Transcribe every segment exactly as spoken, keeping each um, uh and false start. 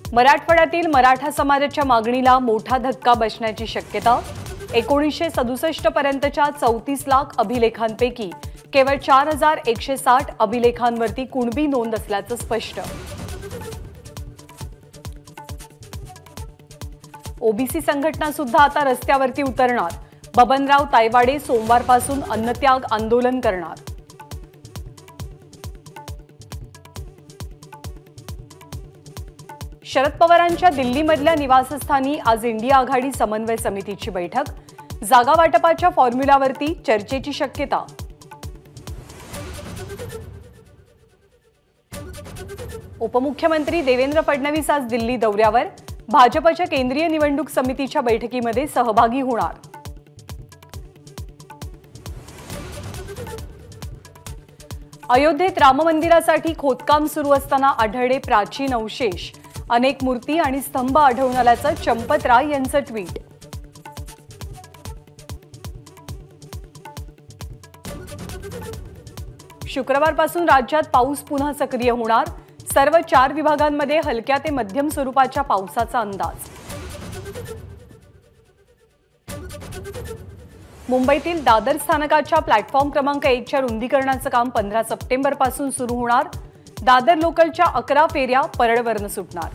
मराठवाड्यातील मराठा समाजाच्या मागणीला मोठा धक्का बसण्याची शक्यता। एकोणीसशे सदुसष्ट पर्यंतच्या चौतीस लाख अभिलेखांपैकी केवळ चार हजार एकशे साठ अभिलेखांवरती कुणबी नोंद असल्याचं स्पष्ट। ओबीसी संघटना सुद्धा आता रस्त्यावरती उतरणार। बबनराव तायवाडे सोमवारपासून अन्नत्याग आंदोलन करणार। शरद पवारांच्या दिल्लीमधल्या निवासस्थानी आज इंडिया आघाडी समन्वय समितीची बैठक। जागा वाटपाच्या फॉर्म्युलावरती चर्चेची शक्यता। उपमुख्यमंत्री देवेंद्र फडणवीस आज दिल्ली दौऱ्यावर। भाजपच्या केंद्रीय निवडणूक समितीच्या बैठकीमध्ये सहभागी होणार। अयोध्येत राम मंदिरासाठी खोदकाम सुरू असताना आढळले प्राचीन अवशेष। अनेक मूर्ती आणि स्तंभ आढळून आल्याचं चंपत राय यांचं ट्विट। शुक्रवारपासून राज्यात पाऊस पुन्हा सक्रिय होणार। सर्व चार विभागांमध्ये हलक्या ते मध्यम स्वरूपाच्या पावसाचा अंदाज। मुंबईतील दादर स्थानकाच्या प्लॅटफॉर्म क्रमांक एक च्या रुंदीकरणाचं काम पंधरा सप्टेंबर पासून सुरू होणार। दादर लोकलच्या अकरा फेऱ्या परळवरनं सुटणार।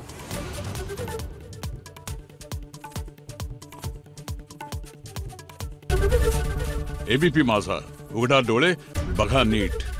एबीपी माझा, उघडा डोळे बघा नीट।